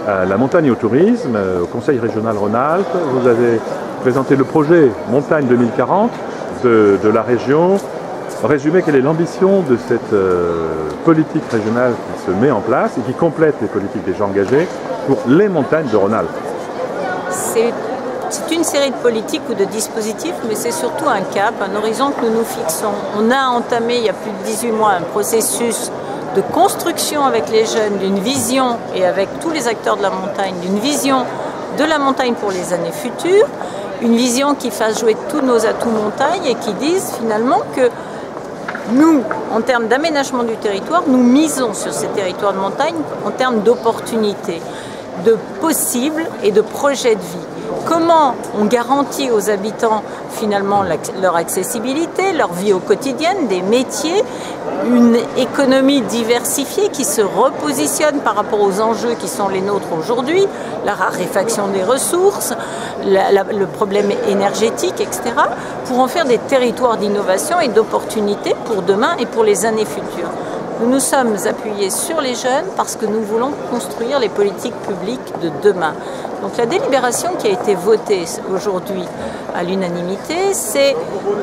la montagne et au tourisme, au Conseil régional Rhône-Alpes. Vous avez présenté le projet Montagne 2040 de la région. Résumé, quelle est l'ambition de cette politique régionale qui se met en place et qui complète les politiques déjà engagées pour les montagnes de Rhône-Alpes? C'est une série de politiques ou de dispositifs, mais c'est surtout un cap, un horizon que nous nous fixons. On a entamé il y a plus de 18 mois un processus de construction avec les jeunes d'une vision et avec tous les acteurs de la montagne, d'une vision de la montagne pour les années futures, une vision qui fasse jouer tous nos atouts montagne et qui dise finalement que nous, en termes d'aménagement du territoire, nous misons sur ces territoires de montagne en termes d'opportunités, de possibles et de projets de vie. Comment on garantit aux habitants finalement leur accessibilité, leur vie au quotidien, des métiers, une économie diversifiée qui se repositionne par rapport aux enjeux qui sont les nôtres aujourd'hui, la raréfaction des ressources, le problème énergétique, etc., pour en faire des territoires d'innovation et d'opportunités pour demain et pour les années futures. Nous nous sommes appuyés sur les jeunes parce que nous voulons construire les politiques publiques de demain. Donc la délibération qui a été votée aujourd'hui à l'unanimité, c'est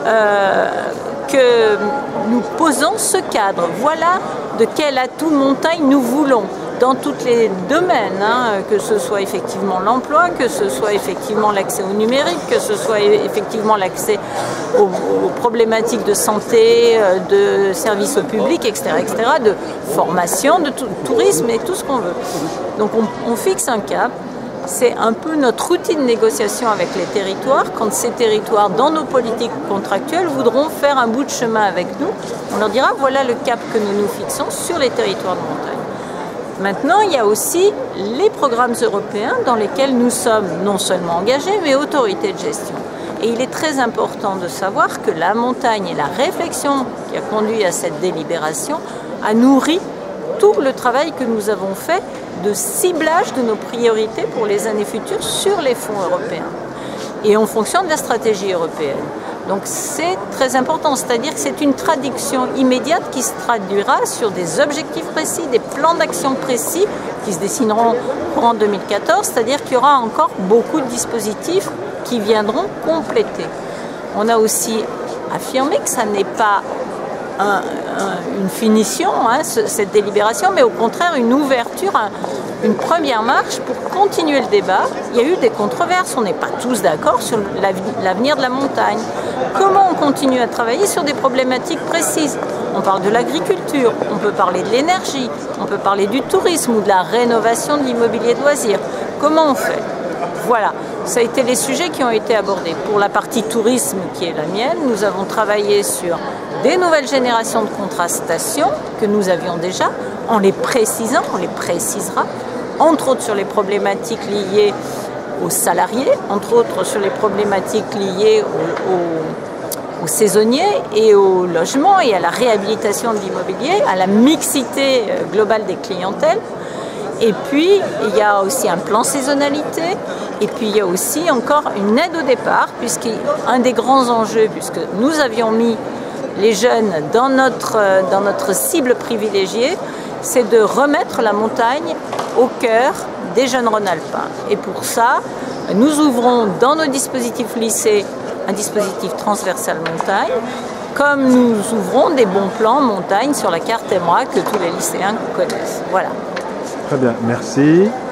que nous posons ce cadre. Voilà de quel atout montagne nous voulons dans tous les domaines, que ce soit effectivement l'emploi, que ce soit effectivement l'accès au numérique, que ce soit effectivement l'accès aux problématiques de santé, de services au public, etc., de formation, de tourisme et tout ce qu'on veut. Donc on fixe un cap. C'est un peu notre outil de négociation avec les territoires. Quand ces territoires, dans nos politiques contractuelles, voudront faire un bout de chemin avec nous, on leur dira voilà le cap que nous nous fixons sur les territoires de montagne. Maintenant, il y a aussi les programmes européens dans lesquels nous sommes non seulement engagés, mais autorités de gestion. Et il est très important de savoir que la montagne et la réflexion qui a conduit à cette délibération a nourri tout le travail que nous avons fait de ciblage de nos priorités pour les années futures sur les fonds européens et en fonction de la stratégie européenne. Donc c'est très important, c'est-à-dire que c'est une traduction immédiate qui se traduira sur des objectifs précis, des plans d'action précis qui se dessineront courant 2014, c'est-à-dire qu'il y aura encore beaucoup de dispositifs qui viendront compléter. On a aussi affirmé que ça n'est pas une finition, cette délibération, mais au contraire une ouverture, une première marche pour continuer le débat. Il y a eu des controverses, on n'est pas tous d'accord sur l'avenir de la montagne. Comment on continue à travailler sur des problématiques précises? On parle de l'agriculture, on peut parler de l'énergie, on peut parler du tourisme ou de la rénovation de l'immobilier de loisirs. Comment on fait? Voilà, ça a été les sujets qui ont été abordés. Pour la partie tourisme qui est la mienne, nous avons travaillé sur des nouvelles générations de contrastation que nous avions déjà, en les précisant, on les précisera, entre autres sur les problématiques liées aux salariés, entre autres sur les problématiques liées aux saisonniers et au logement et à la réhabilitation de l'immobilier, à la mixité globale des clientèles. Et puis, il y a aussi un plan saisonnalité, et puis il y a aussi encore une aide au départ, puisqu'un des grands enjeux, puisque nous avions mis les jeunes dans notre cible privilégiée, c'est de remettre la montagne au cœur des jeunes Rhône-Alpins. Et pour ça, nous ouvrons dans nos dispositifs lycées un dispositif transversal montagne, comme nous ouvrons des bons plans montagne sur la carte EMRA que tous les lycéens connaissent. Voilà. Très bien, merci.